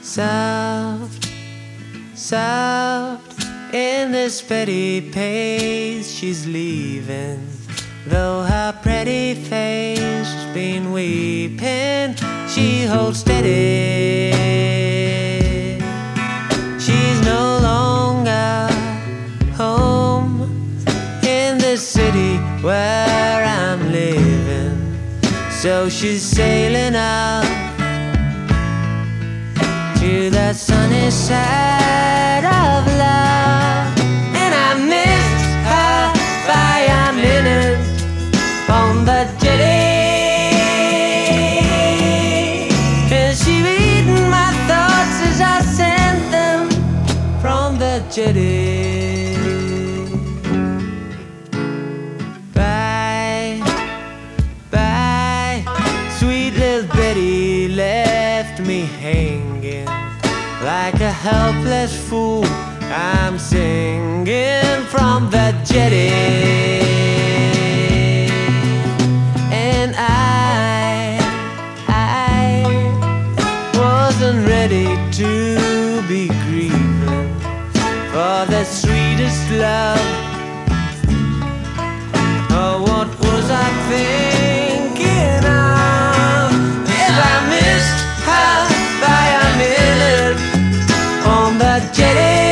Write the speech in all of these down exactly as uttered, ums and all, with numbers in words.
Soft, soft, in this pretty pace she's leaving. Though her pretty face has been weeping, she holds steady. She's no longer home in the city where I'm living, so she's sailing out to the sunny side of love. And I missed her by a minute on the jetty, and she reading my thoughts as I sent them from the jetty. Bye, bye, sweet little Betty left me hanging like a helpless fool. I'm singing from the jetty, and I, I wasn't ready to be grieving for the sweetest love. Oh, what was I thinking of? Yes, I missed her by a minute on the jetty.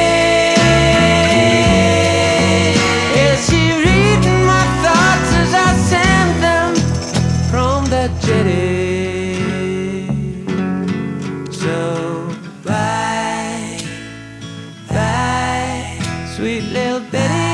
Is she reading my thoughts as I send them from the jetty? So bye, bye, sweet little Betty.